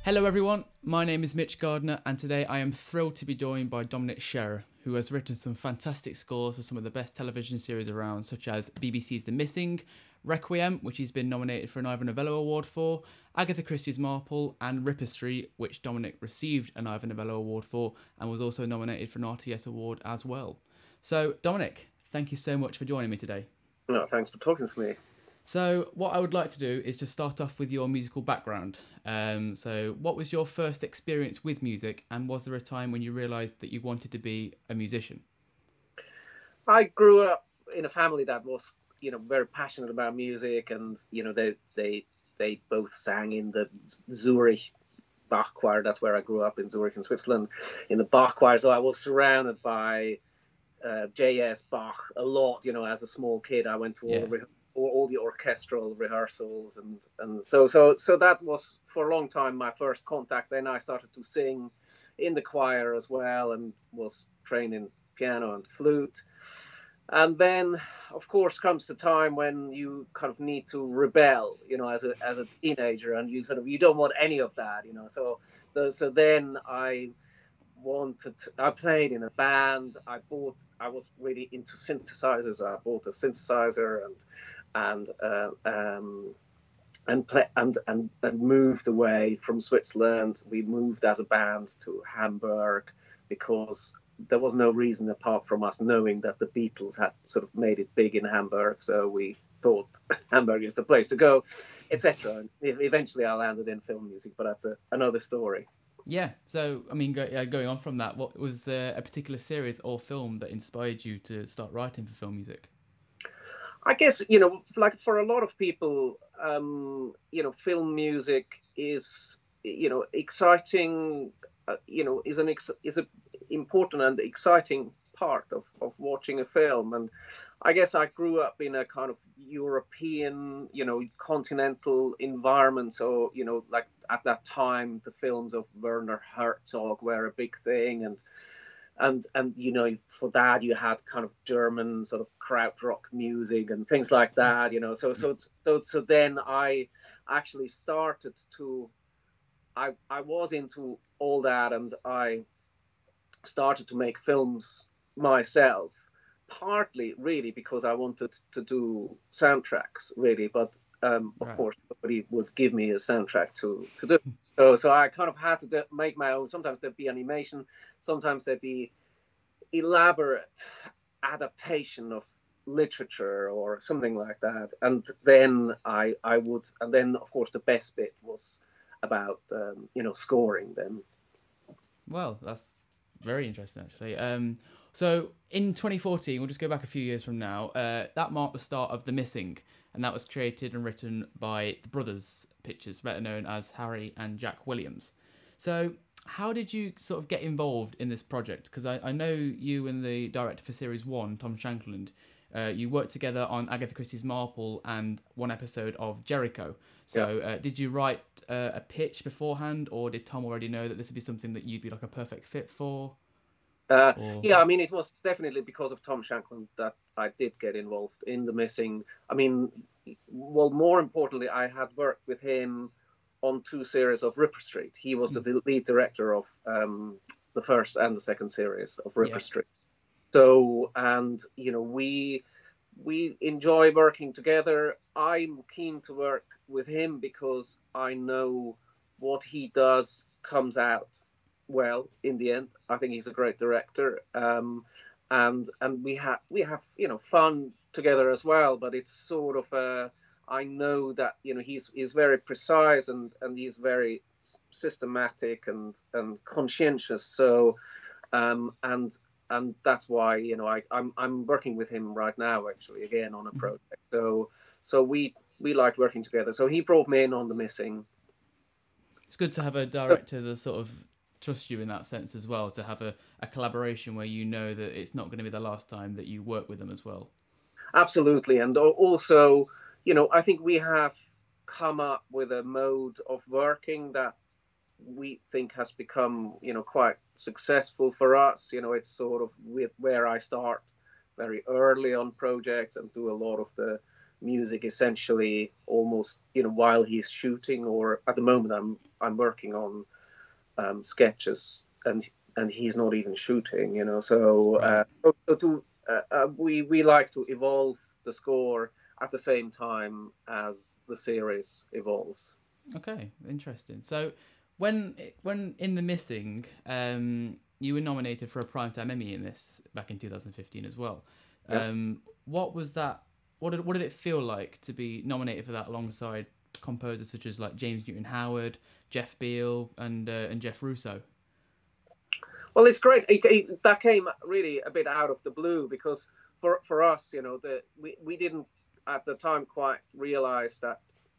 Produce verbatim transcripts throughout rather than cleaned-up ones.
Hello everyone, my name is Mitch Gardner and today I am thrilled to be joined by Dominik Scherrer, who has written some fantastic scores for some of the best television series around, such as B B C's The Missing, Requiem, which he's been nominated for an Ivor Novello Award for, Agatha Christie's Marple, and Ripper Street, which Dominik received an Ivor Novello Award for and was also nominated for an R T S Award as well. So Dominik, thank you so much for joining me today. No, thanks for talking to me. So what I would like to do is just start off with your musical background. Um, so what was your first experience with music, and was there a time when you realised that you wanted to be a musician? I grew up in a family that was, you know, very passionate about music, and you know, they they they both sang in the Zurich Bach choir. That's where I grew up, in Zurich, in Switzerland, in the Bach choir. So I was surrounded by uh, J S Bach a lot. You know, as a small kid, I went to all Yeah. the all, all the orchestral rehearsals, and and so so so that was for a long time my first contact. Then I started to sing in the choir as well, and was trained in piano and flute. And then, of course, comes the time when you kind of need to rebel, you know, as a as a teenager, and you sort of you don't want any of that, you know. So the, so then I wanted to, I played in a band. I bought I was really into synthesizers. I bought a synthesizer and and uh, um, and, play, and and and moved away from Switzerland. We moved as a band to Hamburg because there was no reason apart from us knowing that the Beatles had sort of made it big in Hamburg. So we thought Hamburg is the place to go, et cetera. And eventually I landed in film music, but that's a, another story. Yeah, so, I mean, go, uh, going on from that, what was there a particular series or film that inspired you to start writing for film music? I guess, you know, like for a lot of people, um, you know, film music is, you know, exciting, uh, you know, is an ex- is a important and exciting part of, of watching a film. And I guess I grew up in a kind of European, you know, continental environment. So, you know, like at that time, the films of Werner Herzog were a big thing. And And, and you know, for that, you had kind of German sort of krautrock music and things like that, you know. So, so, so, so then I actually started to, I, I was into all that, and I started to make films myself, partly really because I wanted to do soundtracks, really. But um, of Right. course, nobody would give me a soundtrack to, to do. So, so I kind of had to do, make my own. Sometimes there'd be animation, sometimes there'd be elaborate adaptation of literature or something like that. And then I, I would, and then of course the best bit was about, um, you know, scoring them. Well, that's very interesting, actually. Um, so in twenty fourteen, we'll just go back a few years from now, uh, that marked the start of The Missing, and that was created and written by the Brothers Pictures, better known as Harry and Jack Williams. So how did you sort of get involved in this project? Because I, I know you and the director for Series one, Tom Shankland, uh, you worked together on Agatha Christie's Marple and one episode of Jericho. So Yeah. uh, did you write uh, a pitch beforehand, or did Tom already know that this would be something that you'd be like a perfect fit for? Uh, Or... yeah, I mean, it was definitely because of Tom Shankland that I did get involved in The Missing. I mean, well, more importantly, I had worked with him on two series of Ripper Street. He was Mm. the lead director of um, the first and the second series of Ripper Yeah. Street. So, and you know, we we enjoy working together. I'm keen to work with him because I know what he does comes out well in the end. I think he's a great director, um, and and we have we have you know fun together as well. But it's sort of a, I know that you know he's he's very precise, and and he's very systematic and and conscientious. So um, and and that's why you know I I'm I'm working with him right now actually again on a project. So so we we like working together. So he brought me in on The Missing. It's good to have a director that sort of trusts you in that sense as well, to have a, a collaboration where you know that it's not going to be the last time that you work with them as well. Absolutely. And also, you know, I think we have come up with a mode of working that we think has become, you know, quite successful for us. You know, it's sort of with where I start very early on projects and do a lot of the music essentially almost, you know, while he's shooting, or at the moment I'm I'm working on um, sketches, and and he's not even shooting, you know. So, Right. uh, so, so to uh, uh, we we like to evolve the score at the same time as the series evolves. Okay, interesting. So, when when in The Missing, um, you were nominated for a Primetime Emmy in this back in two thousand fifteen as well. Yeah. Um, what was that? What did what did it feel like to be nominated for that alongside composers such as like James Newton Howard, Jeff Beal, and uh, and Jeff Russo? Well, it's great. It, it, that came really a bit out of the blue, because for for us, you know, the we, we didn't at the time quite realize that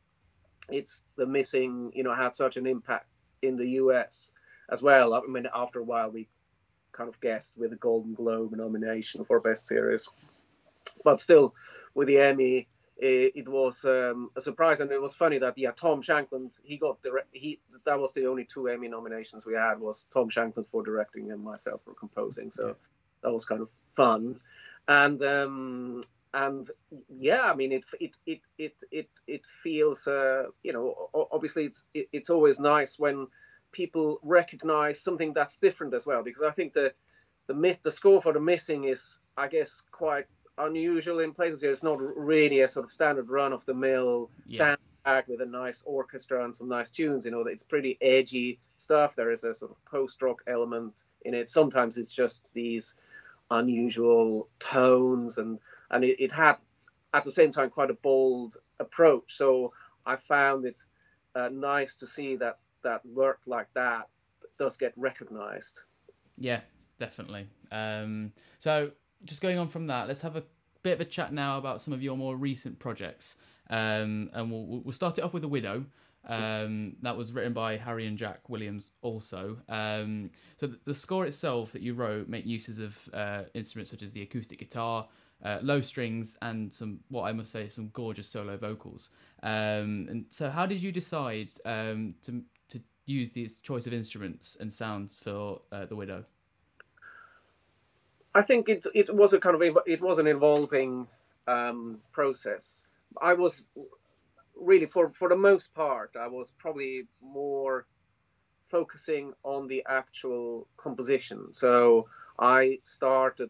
it's The Missing, you know, had such an impact in the U S as well. I mean, after a while, we kind of guessed with a Golden Globe nomination for Best Series, but still, with the Emmy, it, it was um, a surprise. And it was funny that yeah, Tom Shankland, he got direct. He that was the only two Emmy nominations we had, was Tom Shankland for directing and myself for composing. So yeah, that was kind of fun, and. Um, And yeah, I mean, it it it it it it feels, uh, you know, obviously it's it, it's always nice when people recognize something that's different as well, because I think the the miss the score for The Missing is, I guess, quite unusual in places here. It's not really a sort of standard run of the mill Yeah. soundtrack with a nice orchestra and some nice tunes. You know, it's pretty edgy stuff. There is a sort of post rock element in it. Sometimes it's just these unusual tones, and and it, it had at the same time quite a bold approach. So I found it uh, nice to see that that work like that does get recognized. Yeah, definitely. Um, so just going on from that, let's have a bit of a chat now about some of your more recent projects. Um, and we'll we'll start it off with The Widow. Um, that was written by Harry and Jack Williams also. Um, so the, the score itself that you wrote make uses of uh, instruments such as the acoustic guitar, uh, low strings, and some, what I must say, some gorgeous solo vocals. Um, and so how did you decide um, to to use these choice of instruments and sounds for uh, The Widow? I think it it was a kind of it was an evolving um, process. I was really, for for the most part, I was probably more focusing on the actual composition. So I started,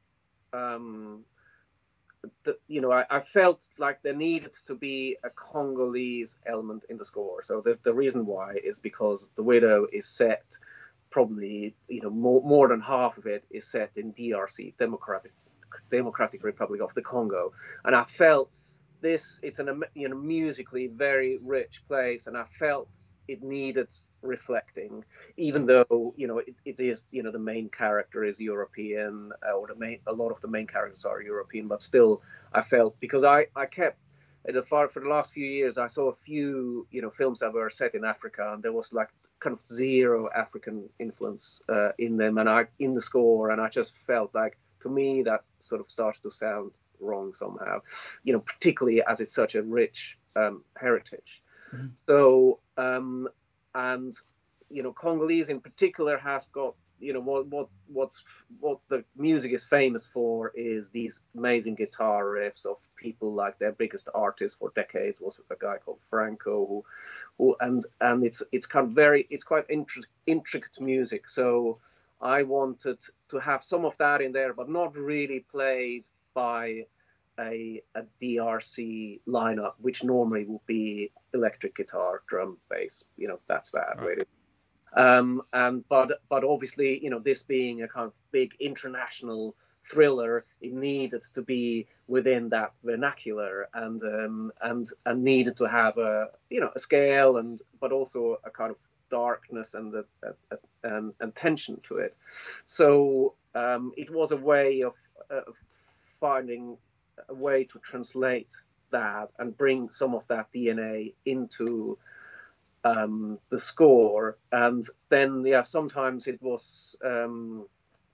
um, the, you know, I, I felt like there needed to be a Congolese element in the score. So the, the reason why is because The Widow is set, probably, you know, more, more than half of it is set in D R C, Democratic Democratic Republic of the Congo. And I felt this, it's an, you know, musically very rich place, and I felt it needed reflecting, even though, you know, it, it is, you know, the main character is European, uh, or the main, a lot of the main characters are European, but still I felt, because I, I kept, for the last few years, I saw a few, you know, films that were set in Africa, and there was like kind of zero African influence uh, in them, and I, in the score, and I just felt like, to me, that sort of started to sound wrong somehow, you know, particularly as it's such a rich um, heritage. Mm-hmm. So, um, and, you know, Congolese in particular has got, you know, what what what's what the music is famous for is these amazing guitar riffs of people, like their biggest artist for decades was a guy called Franco, who, who and and it's it's kind of very it's quite intri- intricate music. So I wanted to have some of that in there, but not really played by a, a D R C lineup, which normally would be electric guitar, drum, bass. You know, that's that right. Really. Um, and but but obviously, you know, this being a kind of big international thriller, it needed to be within that vernacular, and um, and and needed to have a, you know, a scale, and but also a kind of darkness and the uh, and, and tension to it. So um, it was a way of, uh, of finding a way to translate that and bring some of that D N A into um, the score. And then, yeah, sometimes it was, um,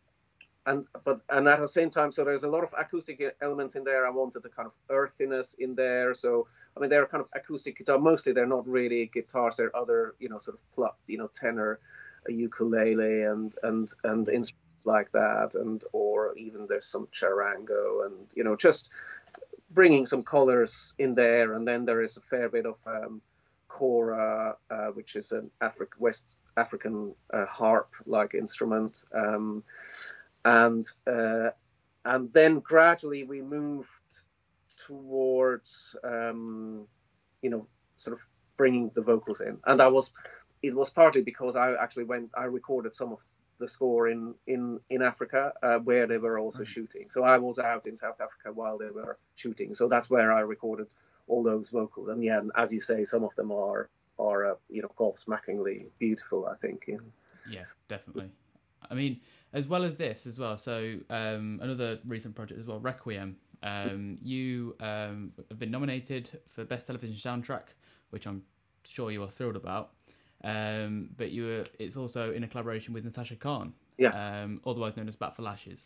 and but and at the same time, so there's a lot of acoustic elements in there. I wanted the kind of earthiness in there. So I mean, they're kind of acoustic guitar. Mostly, they're not really guitars. They're other, you know, sort of plucked, you know, tenor, a ukulele, and and and instruments like that, and or even there's some charango, and, you know, just bringing some colors in there, and then there is a fair bit of um, kora, uh, which is an Afri- West African uh, harp-like instrument, um, and uh, and then gradually we moved towards um, you know sort of bringing the vocals in, and I was it was partly because I actually went I recorded some of the score in in in Africa uh, where they were also mm-hmm. shooting. So I was out in South Africa while they were shooting, so that's where I recorded all those vocals. And yeah, as you say, some of them are are uh, you know gobsmackingly beautiful, I think. Yeah. Yeah, definitely. I mean, as well as this as well, so um another recent project as well, Requiem. Um you um have been nominated for Best Television Soundtrack, which I'm sure you are thrilled about. Um, but you were, it's also in a collaboration with Natasha Khan, yes. um, otherwise known as Bat for Lashes.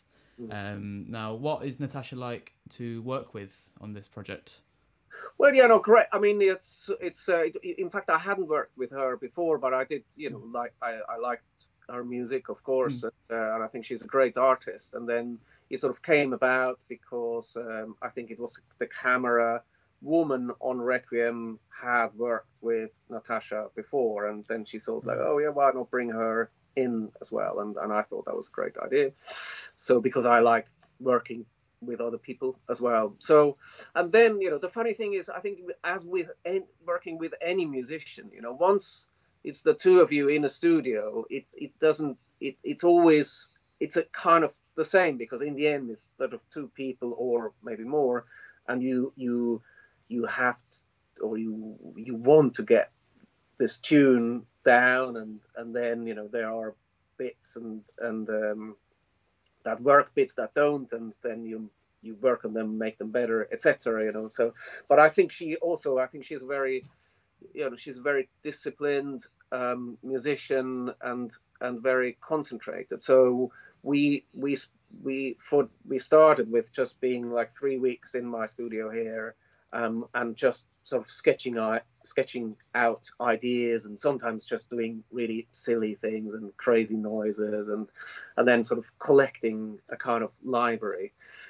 Um, now, what is Natasha like to work with on this project? Well, yeah, no, correct. I mean, it's it's. Uh, it, in fact, I hadn't worked with her before, but I did. You know, like I, I liked her music, of course, mm. and, uh, and I think she's a great artist. And then it sort of came about because um, I think it was the camera woman on Requiem had worked with Natasha before, and then she thought like, oh yeah, why not bring her in as well? And and I thought that was a great idea. So because I like working with other people as well. So and then you know the funny thing is, I think as with any, working with any musician, you know, once it's the two of you in a studio, it it doesn't it it's always it's a kind of the same, because in the end it's sort of two people or maybe more, and you you. you have to, or you you want to get this tune down, and and then you know there are bits and and um, that work, bits that don't, and then you you work on them, make them better, et cetera. You know, so but I think she also I think she's very you know she's a very disciplined um, musician and and very concentrated. So we we we for we started with just being like three weeks in my studio here. Um, and just sort of sketching out, sketching out ideas, and sometimes just doing really silly things and crazy noises, and and then sort of collecting a kind of library.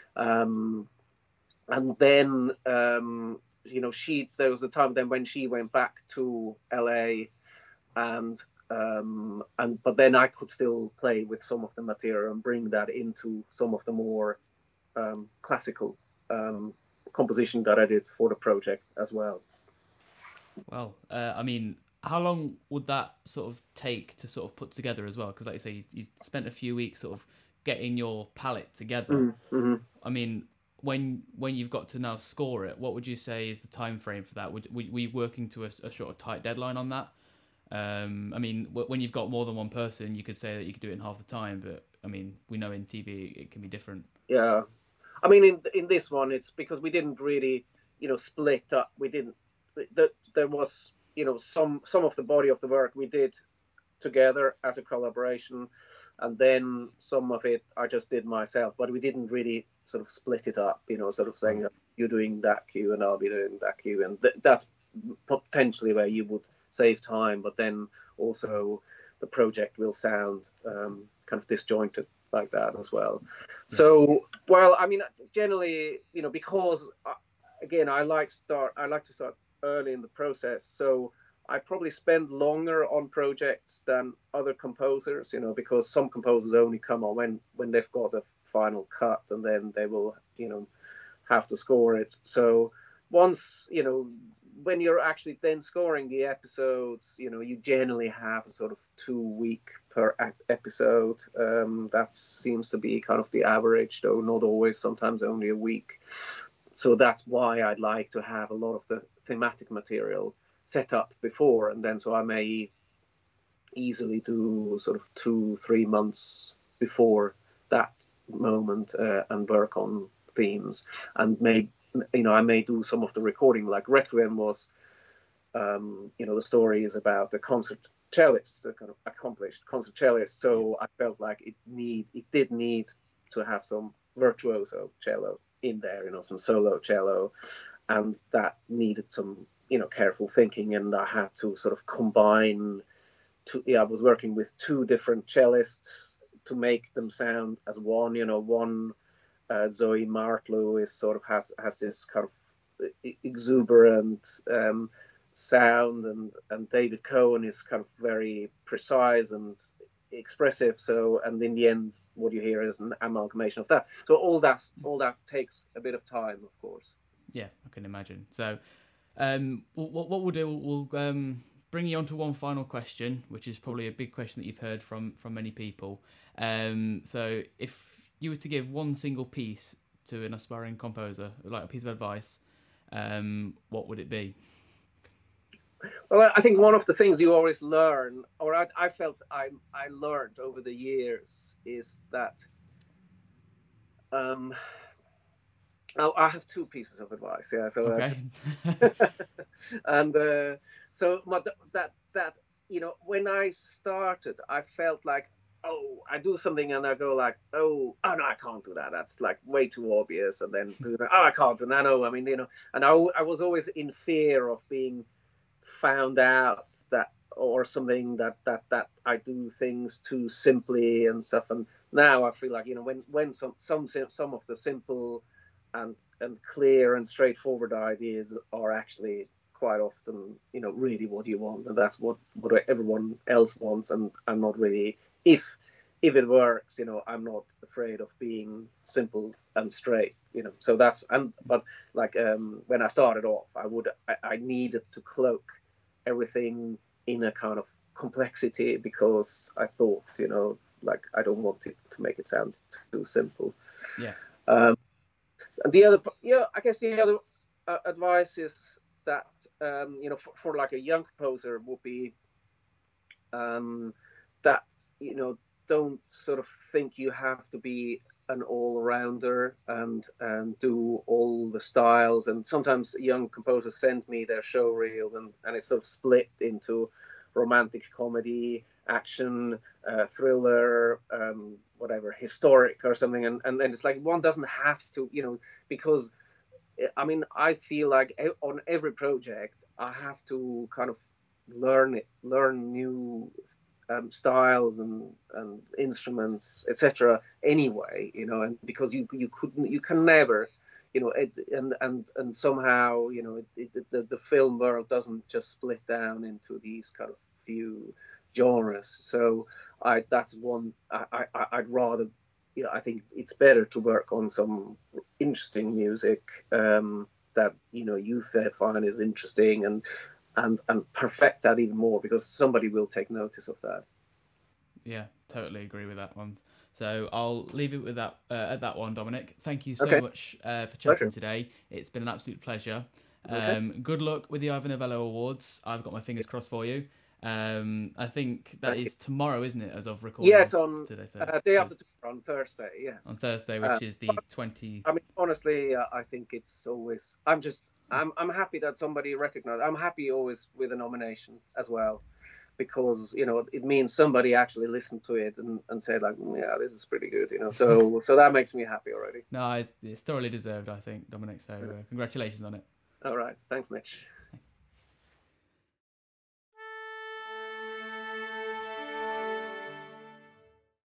Um, and then um, you know she there was a time then when she went back to L A, and um, and but then I could still play with some of the material and bring that into some of the more um, classical Um, composition that I did for the project as well. Well, uh, I mean, how long would that sort of take to sort of put together as well? Because like you say, you, you spent a few weeks sort of getting your palette together. Mm-hmm. I mean, when when you've got to now score it, what would you say is the time frame for that? Would were you working to a, a sort of tight deadline on that? Um, I mean, when you've got more than one person, you could say that you could do it in half the time, but I mean, we know in T V it can be different. Yeah. I mean, in in this one, it's because we didn't really, you know, split up. We didn't. That there was, you know, some some of the body of the work we did together as a collaboration, and then some of it I just did myself. But we didn't really sort of split it up. You know, sort of saying you're doing that cue and I'll be doing that cue, and th- that's potentially where you would save time. But then also the project will sound um, kind of disjointed like that as well. So, well, I mean, generally, you know, because uh, again, I like start, I like to start early in the process. So I probably spend longer on projects than other composers, you know, because some composers only come on when, when they've got a final cut, and then they will, you know, have to score it. So once, you know, when you're actually then scoring the episodes, you know, you generally have a sort of two week per episode. Um, that seems to be kind of the average, though not always, sometimes only a week. So that's why I'd like to have a lot of the thematic material set up before, and then so I may easily do sort of two, three months before that moment uh, and work on themes, and may you know I may do some of the recording. Like Requiem was, um, you know, the story is about the concert cellist, the kind of accomplished concert cellist. So I felt like it need it did need to have some virtuoso cello in there, you know, some solo cello, and that needed some, you know, careful thinking, and I had to sort of combine two, yeah, I was working with two different cellists to make them sound as one, you know, one uh, Zoe Martlew is sort of has has this kind of exuberant um, sound, and and David Cohen is kind of very precise and expressive. So, and in the end, what you hear is an amalgamation of that. So all that all that takes a bit of time, of course. Yeah, I can imagine. So, um, what what we'll do, we'll um, bring you on to one final question, which is probably a big question that you've heard from from many people. Um, so, if you were to give one single piece to an aspiring composer, like a piece of advice, um, what would it be? Well, I think one of the things you always learn, or I, I felt I I learned over the years, is that um, oh, I have two pieces of advice. Yeah, so okay, uh, and uh, so but that that you know, when I started, I felt like, oh, I do something and I go like, oh, oh no, I can't do that. That's like way too obvious. And then do that. Oh, I can't do that. No, I mean, you know, and I I was always in fear of being found out that, or something that that that I do things too simply and stuff. And now I feel like, you know, when when some some some of the simple and and clear and straightforward ideas are actually quite often, you know, really what you want, and that's what what everyone else wants. And I'm not really, if if it works, you know, I'm not afraid of being simple and straight, you know. So that's, and but like um when I started off, I would I, I needed to cloak everything in a kind of complexity, because I thought, you know, like I don't want it to make it sound too simple. Yeah. Um, and the other, yeah, I guess the other uh, advice is that um, you know, for, for like a young composer would be um, that, you know, don't sort of think you have to be an all-rounder and and do all the styles. And sometimes young composers send me their show reels, and, and it's sort of split into romantic comedy, action, uh, thriller, um, whatever, historic or something. And, and then it's like, one doesn't have to, you know, because, I mean, I feel like on every project, I have to kind of learn it, learn new Um, styles and, and instruments, et cetera. Anyway, you know, and because you you couldn't, you can never, you know, it, and and and somehow, you know, it, it, the the film world doesn't just split down into these kind of few genres. So I that's one I, I I'd rather, you know, I think it's better to work on some interesting music um, that, you know, you find is interesting, and. And, and perfect that even more, because somebody will take notice of that. Yeah, totally agree with that one. So I'll leave it with that uh, at that one, Dominik. Thank you so okay. much uh, for chatting Pleasure. today. It's been an absolute pleasure. Okay. Um, good luck with the Ivor Novello Awards. I've got my fingers crossed for you. Um, I think that Thank is you. tomorrow, isn't it, as of recording? Yeah, it's on today. So uh, day after tomorrow, on Thursday. Yes. On Thursday, which uh, is the twentieth. I mean, honestly, uh, I think it's always. I'm just. I'm. I'm happy that somebody recognized. I'm happy always with a nomination as well, because, you know, it means somebody actually listened to it and, and said like, yeah, this is pretty good, you know. So so that makes me happy already. No, it's, it's thoroughly deserved, I think, Dominik. So uh, congratulations on it. All right, thanks, Mitch.